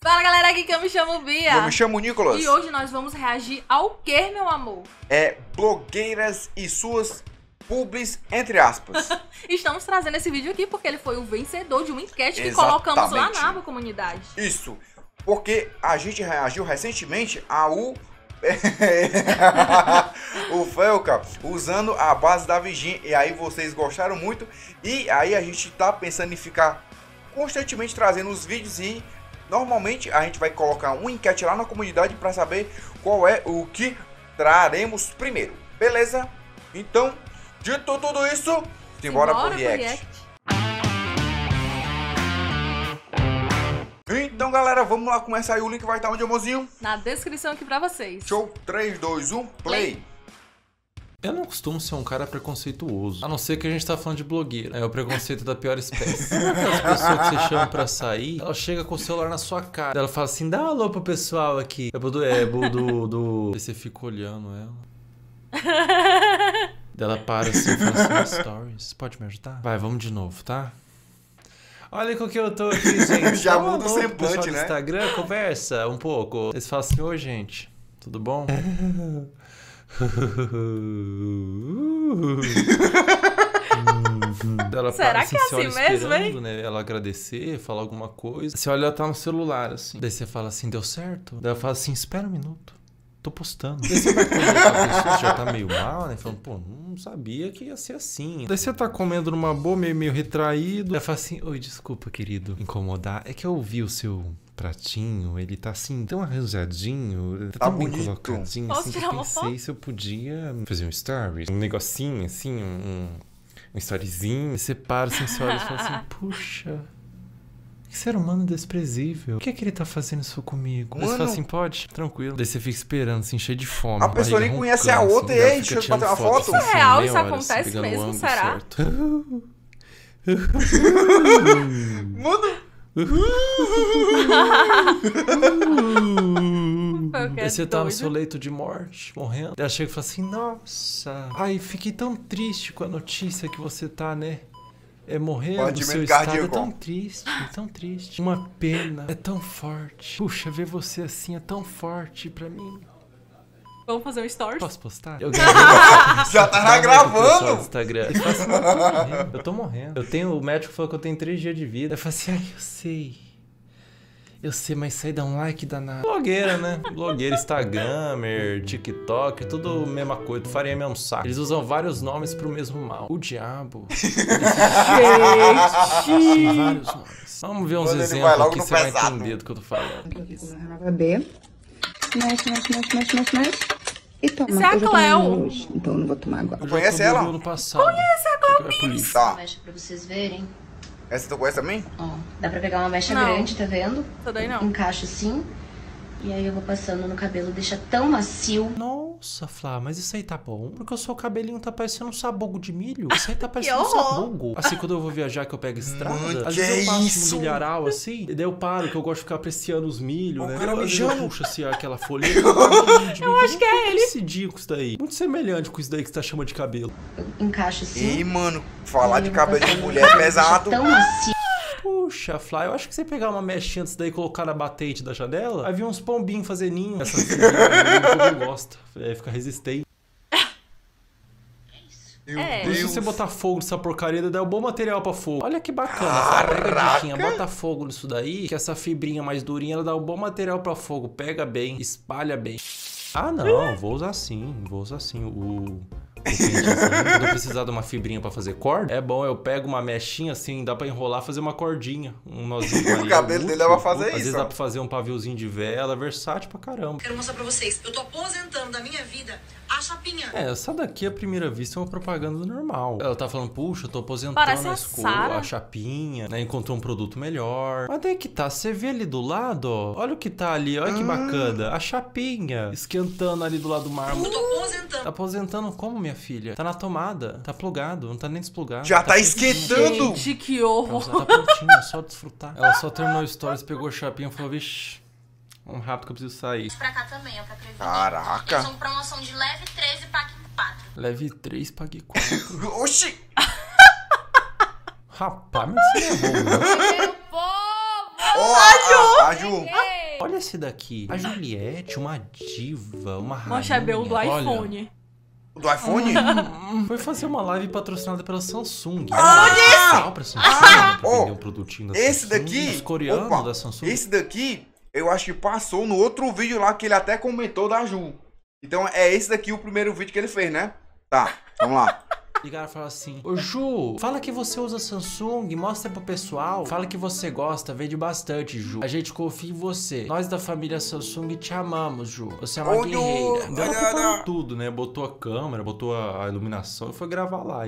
Fala galera, aqui que eu me chamo Bia. Eu me chamo Nicolas. E hoje nós vamos reagir ao que, meu amor? É blogueiras e suas publis, entre aspas. Estamos trazendo esse vídeo aqui porque ele foi o vencedor de uma enquete que Exatamente. colocamos lá na aba comunidade. Isso, porque a gente reagiu recentemente ao o Felca usando a base da Virgin. E aí vocês gostaram muito. E aí a gente tá pensando em ficar constantemente trazendo os vídeos e normalmente a gente vai colocar uma enquete lá na comunidade para saber qual é o que traremos primeiro. Beleza? Então, dito tudo isso, simbora pro react. Então, galera, vamos lá começar aí. O link vai estar onde, amorzinho? Na descrição aqui pra vocês. Show, 3, 2, 1, play. Eu não costumo ser um cara preconceituoso, a não ser que a gente tá falando de blogueira. É o preconceito da pior espécie. Aquelas pessoas que você chama pra sair, ela chega com o celular na sua cara. Ela fala assim, dá um alô pro pessoal aqui. Aí você fica olhando ela. Ela para assim e fala assim, stories, pode me ajudar? Vai, vamos de novo, tá? Olha com que eu tô aqui, gente. Já Dá um muda o alô pro semblante, pessoal do né? Instagram, conversa um pouco. Eles falam assim, oi, gente, tudo bom? Ela Será para, que é você assim olha mesmo, esperando, hein? né? Ela agradecer, falar alguma coisa. Você olha, ela tá no celular, assim. Daí você fala assim, deu certo? Daí ela fala assim, espera um minuto. Tô postando. Daí você vai comer com a pessoa, já tá meio mal, né? Falando, pô, não sabia que ia ser assim. Daí você tá comendo numa boa, meio retraído. Daí ela fala assim, oi, desculpa, querido, incomodar. É que eu vi o seu pratinho, ele tá assim, tão arranjadinho, Tá tão bem bonito. colocadinho, Posso assim, que tirar eu uma pensei foto? se eu podia fazer um story, um negocinho, assim, um storyzinho. Você para assim, você olha e fala assim, puxa, que ser humano desprezível. O que é que ele tá fazendo isso comigo? Daí você fala assim, pode? Tranquilo. Daí você fica esperando, assim, cheio de fome. A pessoa nem barriga conhece a roncando, outra, assim, e aí, ela fica deixa eu bater tirando uma foto. assim, Isso é real? meia Isso hora, acontece pegando o mesmo? ângulo Será? certo. Mano, Daí você tá no seu leito de morte, morrendo. Daí ela chega e fala assim, nossa, ai, fiquei tão triste com a notícia que você tá, né? É morrendo, o Batimento seu estado é cardíaco. tão triste, tão triste. Uma pena, é tão forte. Puxa, ver você assim é tão forte pra mim. Vamos fazer um story? Posso postar? já tá gravando. Instagram. E fala assim, eu tô morrendo. O médico falou que eu tenho 3 dias de vida. Eu falei assim, ai, eu sei. Eu sei, mas isso aí dá um like danado. Blogueira, né? Blogueira, Instagramer, TikTok, tudo a mesma coisa, faria mesmo saco. Eles usam vários nomes pro mesmo mal. O diabo. Tem vários nomes. Vamos ver uns Quando ele vai exemplos logo aqui, no você vai pesado. entender do que eu tô falando. Aqui com a garrafa B. Mexe. E toma. Isso é a eu já tomei Cleo. hoje, então eu não vou tomar agora. Eu Conhece já tomei ela? do ano passado. Conhece a Cleo? Tá. Mecha pra vocês verem. Essa tu conhece também? Ó, dá pra pegar uma mecha Não. grande, tá vendo? Isso daí não. Encaixa assim. E aí eu vou passando no cabelo, deixa tão macio. Nossa, Flá, mas isso aí tá bom? Porque o seu cabelinho tá parecendo um sabugo de milho. Isso aí tá parecendo um horror. sabugo. Assim, quando eu vou viajar, que eu pego estrada, Mano, às que vezes eu passo isso? no milharal, assim, e daí eu paro, que eu gosto de ficar apreciando os milhos, né? O cara Às vezes eu mijando. puxo, assim, aquela folha. Eu acho que é ele. Coincidinho com isso daí. Muito semelhante com isso daí que você tá chamando de cabelo. Eu encaixo assim. Ih, mano, falar e de eu vou cabelo de passando no mulher cabelo, é pesado. Deixa tão macio. Puxa, Flá, eu acho que você pegar uma mechinha disso daí e colocar na batente da janela, aí vi uns pombinhos fazer ninho. Essa filha, o povo gosta. Fica resistente. Meu É. E se Deus. você botar fogo nessa porcaria, dá um bom material pra fogo. Olha que bacana. Só pega a diquinha, bota fogo nisso daí, que essa fibrinha mais durinha, ela dá um bom material pra fogo. Pega bem, espalha bem. Ah, não, vou usar sim. O pentezinho, quando eu precisar de uma fibrinha pra fazer corda, é bom, eu pego uma mechinha assim, dá pra enrolar, fazer uma cordinha. Um nozinho ali. O cabelo dele dá pra fazer Às isso, vezes ó. dá pra fazer um paviozinho de vela, versátil pra caramba. Quero mostrar pra vocês. Eu tô aposentando da minha vida a chapinha. É, essa daqui à primeira vista é uma propaganda normal. Ela tá falando, puxa, eu tô aposentando Parece a a escova, Sarah. a chapinha, né? Encontrou um produto melhor. Mas daí que tá, você vê ali do lado, ó. Olha o que tá ali, olha que bacana. A chapinha esquentando ali do lado do mármore. Eu tô aposentando. Tá aposentando como, minha filha? Tá na tomada, tá plugado, não tá nem desplugado. Já tá prontinho. esquentando. Gente, que Pra horror. usar, tá prontinho, é só desfrutar. Ela só terminou o stories, pegou a chapinha e falou, vixe, vamos rápido que eu preciso sair. Pra cá também, ó, pra prevenir. Caraca. Eles são promoção de leve 13 e pague 4. Leve 3, pague 4. Oxi. Rapaz, mas você é bom, né? Meu povo! Ó, a Ju. Cheguei! olha esse daqui. A Juliette, uma diva, uma rainha. Mostra o do Olha, iPhone. Do iPhone? foi fazer uma live patrocinada pela Samsung. Ah! Pra Samsung, pra vender um produtinho da Esse Samsung, daqui... Os coreanos Opa, da Samsung. esse daqui, eu acho que passou no outro vídeo lá que ele até comentou da Ju. Então é esse daqui o primeiro vídeo que ele fez, né? Tá, vamos lá. Ligaram e falaram assim: ô Ju, fala que você usa Samsung, mostra pro pessoal. Fala que você gosta, vende bastante, Ju. A gente confia em você. Nós da família Samsung te amamos, Ju. Você é uma Ô, Ju, guerreira. Então ela olha, preparou não. tudo, né? Botou a câmera, botou a iluminação e foi gravar lá.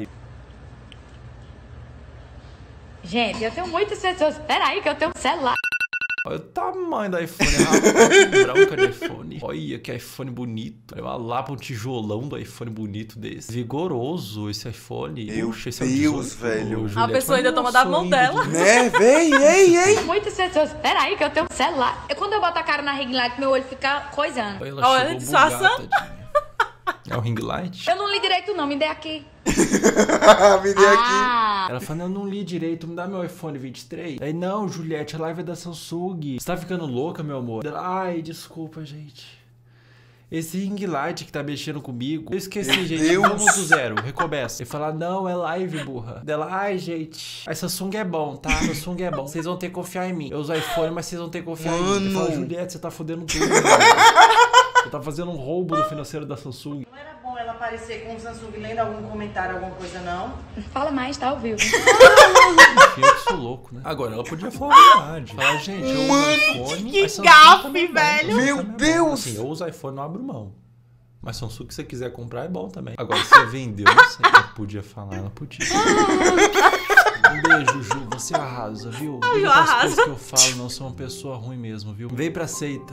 Gente, eu tenho muitas pessoas. Peraí, que eu tenho um celular. Olha o tamanho do iPhone, é uma branca de iPhone. Olha que iPhone bonito. Olha lá pra um tijolão do iPhone bonito desse. Vigoroso esse iPhone. Meu Puxa, esse Deus, é velho. A pessoa ainda toma da mão dela. Né, véi, ei. Muitas pessoas. Peraí, que eu tenho um celular. Quando eu boto a cara na ring light, meu olho fica coisando. Olha, Olha, ela chegou disfarçando. bugada, tadinha. É o ring light? Eu não li direito, não. Me dê aqui. Me dei aqui. Ela falando, eu não li direito, me dá meu iPhone 23. Aí, não, Juliette, a live é da Samsung. Você tá ficando louca, meu amor? Ela, ai, desculpa, gente. Esse ring light que tá mexendo comigo. Eu esqueci, Meu gente. Deus. Vamos do zero, recomeça. Ele fala, não, é live, burra. Dela, ai, gente. A Samsung é bom, tá? A Samsung é bom. Vocês vão ter que confiar em mim. Eu uso iPhone, mas vocês vão ter que confiar em mim. Eu falo, Juliette, você tá fodendo tudo. Você tá fazendo um roubo no financeiro da Samsung. Não era bom ela aparecer com o Samsung lendo algum comentário, alguma coisa, não? Fala mais, tá ao vivo. Enfim, eu que sou louco, né? Agora, ela podia falar a verdade. Falar, gente, eu uso iPhone, que mas Samsung gafe, também é bom. velho. Samsung Meu também é bom. Deus. Assim, eu uso iPhone, não abro mão. Mas Samsung, que você quiser comprar, é bom também. Agora, se você vendeu, não sei. Ela podia falar, ela podia. Um beijo, Ju. Você arrasa, viu? Ju As arrasa. coisas que eu falo, não sou uma pessoa ruim mesmo, viu? Vem pra seita.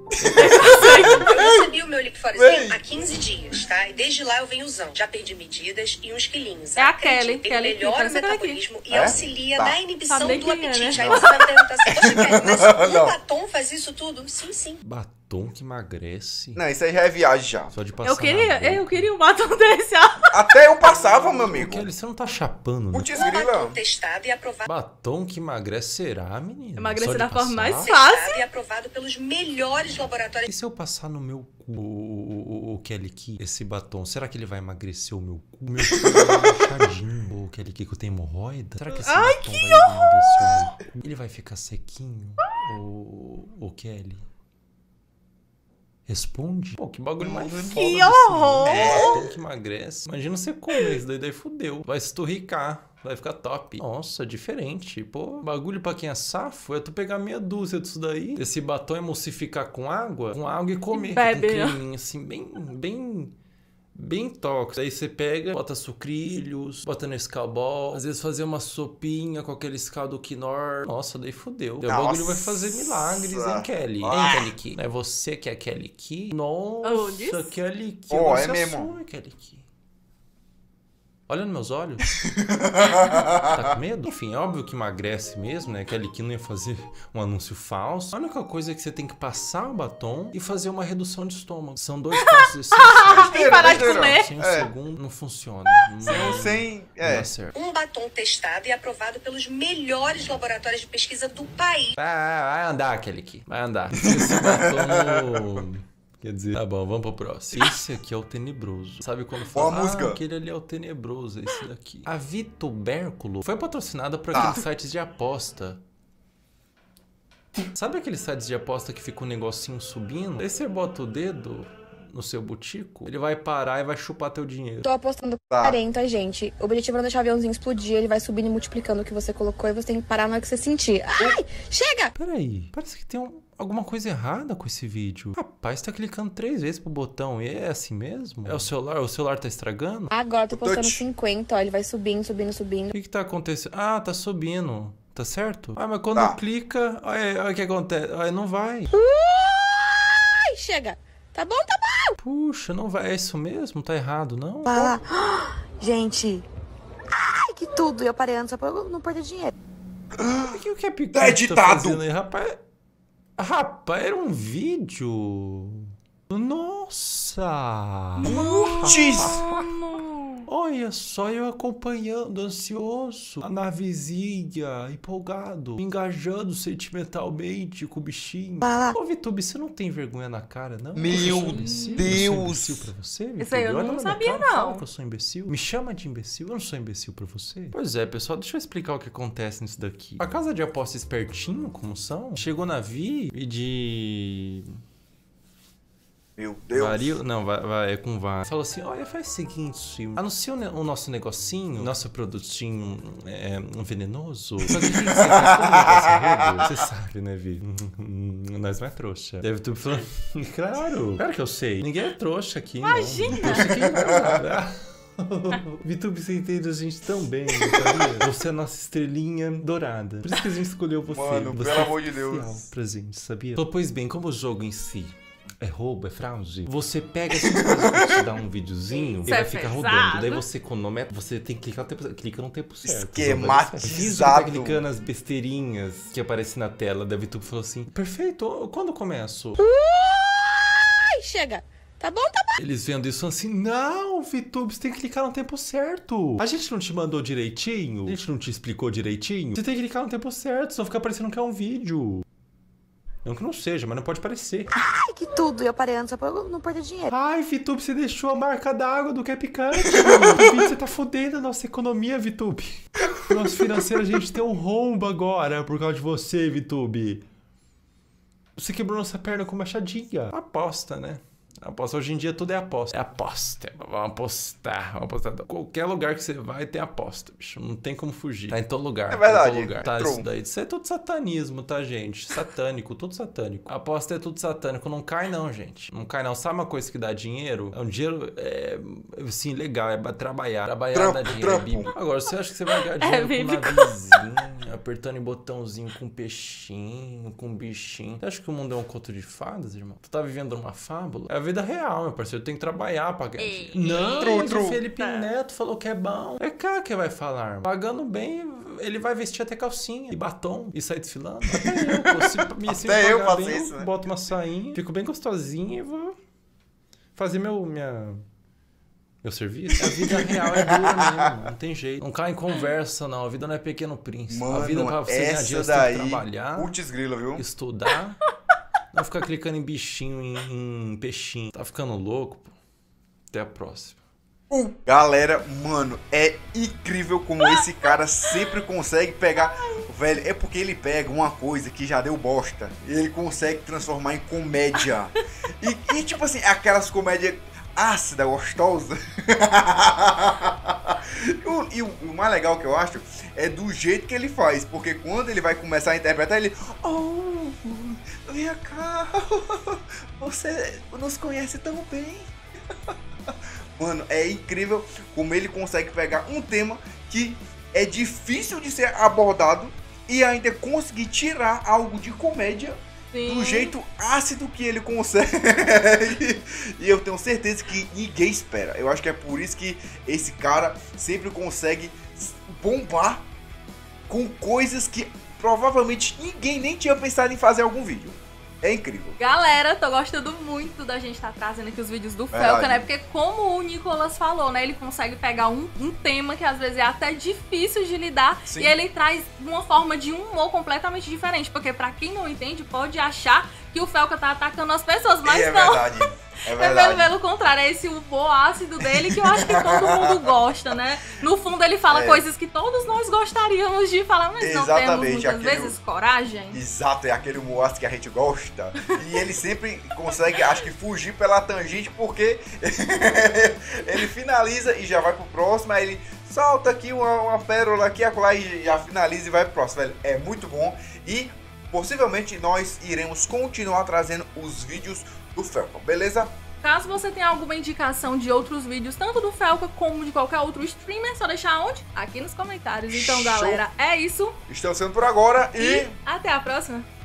Eu recebi o meu Liquiforizinho há 15 dias, tá? E desde lá eu venho usando. Já perdi medidas e uns quilinhos. É a Acredite, Kelly. Ele Kelly melhora o Kika, essa cara aqui. metabolismo e É? auxilia Tá. na inibição Sabe do quem é, apetite. né? Aí você vai me perguntar assim, poxa, Kelly, mas Não. um batom faz isso tudo? Sim, sim. Batom que emagrece. Não, isso aí já é viagem já. Só de passar Eu na boca. queria um batom desse, ó. Até eu passava, meu amigo. Kelly, você não tá chapando, né? Putz, Um batom grila. testado e aprovado. Batom que emagrece será, menina? Emagrecer Só de da forma passar? mais Testado fácil. e aprovado pelos melhores laboratórios. E se eu passar no meu cu o Kelly Key, esse batom, será que ele vai emagrecer o meu cu? O meu cu é inchadinho. O Kelly Key que eu tenho hemorroida? Será que esse batom vai emagrecer o meu cu? Ele vai ficar sequinho? O Kelly? Responde. Pô, que bagulho mais foda. Que desse horror! mundo. Batom que emagrece. Imagina você comer isso daí fudeu. Vai esturricar. Vai ficar top. Nossa, diferente. Pô, bagulho pra quem é safo é tu pegar meia dúzia disso daí. Esse batom emulsificar com água e comer. Bebe. Com um creminho assim, bem tóxico. Aí você pega, bota sucrilhos, bota Nescau Ball, às vezes fazer uma sopinha com aquele caldo quinor. Nossa, daí fudeu. O bagulho vai fazer milagres, hein, Kelly? Hein, Kelly Key? É você que é Kelly Key? Nossa, disse? Kelly Key. Ó, Você é mesmo. sua, Kelly Key. Olha nos meus olhos. Tá com medo? Enfim, é óbvio que emagrece mesmo, né? Kelly Key não ia fazer um anúncio falso. A única coisa é que você tem que passar o batom e fazer uma redução de estômago. São dois passos essenciais. E parar de besteira. comer. Sem o É. segundo não funciona. Sem... Não É. dá certo. Um batom testado e aprovado pelos melhores laboratórios de pesquisa do país. Vai andar, Kelly Key. Vai andar. Esse batom... Quer dizer, tá bom, vamos pro próximo. Esse aqui é o tenebroso. Sabe quando fala, Qual a música? aquele ali é o tenebroso, esse daqui. A Vitubérculo foi patrocinada por aqueles sites de aposta. Sabe aqueles sites de aposta que fica um negocinho subindo? Aí você bota o dedo no seu butico, ele vai parar e vai chupar teu dinheiro. Tô apostando 40, gente. O objetivo é não deixar o aviãozinho explodir, ele vai subindo e multiplicando o que você colocou e você tem que parar na hora que você sentir. Ai, chega! Peraí, parece que tem alguma coisa errada com esse vídeo. Rapaz, tá clicando 3 vezes pro botão e é assim mesmo? É o celular tá estragando? Agora eu tô postando touch. 50, ó, ele vai subindo, subindo, subindo. O que tá acontecendo? Ah, tá subindo. Tá certo? Ah, mas quando Tá. clica, olha o que acontece. Olha, não vai. Ai, chega! Tá bom, tá bom! Puxa, não vai. É isso mesmo? Tá errado, não? Fala. Gente! Ai, que tudo! Eu parei antes só pra eu não perder dinheiro. O que é Picudo Tá editado. fazendo aí? Rapaz, era um vídeo. Nossa! Putz! Olha só eu acompanhando, ansioso, a navezinha, empolgado, engajando sentimentalmente com o bichinho. Ô, VTube, você não tem vergonha na cara, não? Meu Deus! Eu sou imbecil pra você, VTube? Isso aí eu não sabia, não. Fala que eu sou imbecil. Me chama de imbecil, eu não sou imbecil pra você. Pois é, pessoal, deixa eu explicar o que acontece nisso daqui. A casa de aposta espertinho, como são, chegou na Vi e de... Meu Deus. Vario? Não, é com VAR. Falou assim, olha, faz o seguinte, anuncia o nosso negocinho, nosso produtinho venenoso. Só que o que você faz como negócio arrodo? Você sabe, né, Vi? Nós não é trouxa. Deve tu falando, claro que eu sei. Ninguém é trouxa aqui, Imagina. Não. Trouxa aqui não. VTube, você entende a gente tão bem, sabia? Você é a nossa estrelinha dourada. Por isso que a gente escolheu você. Mano, você pelo amor de especial Deus. pra gente, sabia? Pois bem, como o jogo em si é roubo, é fraude. Você pega essas coisas pra te dar um videozinho e vai ficar rodando. Daí você cronometra, você tem que clicar no tempo certo. Esquematizado. Tá clicando as besteirinhas que aparecem na tela. Daí tu falou assim, perfeito, quando começo? Ai, chega. Tá bom, tá bom. Eles vendo isso assim, não, VTube, você tem que clicar no tempo certo. A gente não te mandou direitinho? A gente não te explicou direitinho? Você tem que clicar no tempo certo, senão fica parecendo que é um vídeo. Não que não seja, mas não pode parecer. Ai, que tudo. Eu parei antes só pra eu não perder dinheiro. Ai, VTube, você deixou a marca d'água do CapCut. VTube, você tá fodendo a nossa economia, VTube. Nosso financeiro, a gente tem um rombo agora por causa de você, VTube. Você quebrou nossa perna com machadinha. Aposta, né? Aposta, hoje em dia tudo é aposta. É aposta. Vamos apostar. Qualquer lugar que você vai tem aposta, bicho. Não tem como fugir. Tá em todo lugar. É verdade. Em todo lugar. Tá, isso daí. Isso é tudo satanismo, tá, gente? Satânico, tudo satânico. Aposta é tudo satânico. Não cai não, gente. Não cai não. Sabe uma coisa que dá dinheiro? É um dinheiro, assim, legal. É pra trabalhar. Trabalhar dá dinheiro. É bíblico. Agora, você acha que você vai ganhar dinheiro com navezinho, apertando em botãozinho com peixinho, com bichinho? Você acha que o mundo é um conto de fadas, irmão? Tu tá vivendo uma fábula? É a vida real, meu parceiro. Tem que trabalhar pra ganhar dinheiro. Não, mas o Felipe Neto falou que é bom. É cara que vai falar. Pagando bem, ele vai vestir até calcinha e batom e sair desfilando. Até eu faço isso, né? Boto uma sainha, fico bem gostosinha e vou fazer meu serviço. A vida real é dura mesmo, não tem jeito. Não cai em conversa, não. A vida não é Pequeno Príncipe. Mano, a vida pra você ganhar dinheiro, você tem que trabalhar, putz grila, viu? Estudar. Não ficar clicando em bichinho, em peixinho. Tá ficando louco, pô. Até a próxima. Galera, mano, é incrível como esse cara sempre consegue pegar... Velho, é porque ele pega uma coisa que já deu bosta e ele consegue transformar em comédia. E tipo assim, aquelas comédias ácidas, gostosas. E o mais legal que eu acho é do jeito que ele faz. Porque quando ele vai começar a interpretar, ele... Oh, vem cá, você nos conhece tão bem. Mano, é incrível como ele consegue pegar um tema que é difícil de ser abordado e ainda conseguir tirar algo de comédia. Sim. Do jeito ácido que ele consegue. E eu tenho certeza que ninguém espera. Eu acho que é por isso que esse cara sempre consegue bombar com coisas que provavelmente ninguém nem tinha pensado em fazer algum vídeo. É incrível. Galera, tô gostando muito da gente estar trazendo aqui os vídeos do Felca, né? Porque como o Nicolas falou, né? Ele consegue pegar um tema que às vezes é até difícil de lidar. Sim. E ele traz uma forma de humor completamente diferente. Porque pra quem não entende, pode achar que o Felca tá atacando as pessoas, mas não. Verdade. É verdade. Pelo contrário, é esse humor ácido dele que eu acho que todo mundo gosta, né? No fundo ele fala coisas que todos nós gostaríamos de falar, mas não temos muitas vezes coragem. Exato, é aquele humor ácido que a gente gosta. E ele sempre consegue, acho que, fugir pela tangente, porque ele finaliza e já vai pro próximo, aí ele solta aqui uma pérola aqui, acolá, e já finaliza e vai pro próximo, velho. É muito bom e possivelmente nós iremos continuar trazendo os vídeos do Felca, beleza? Caso você tenha alguma indicação de outros vídeos, tanto do Felca como de qualquer outro streamer, é só deixar onde? Aqui nos comentários. Então, galera, é isso. Estamos sendo por agora e até a próxima.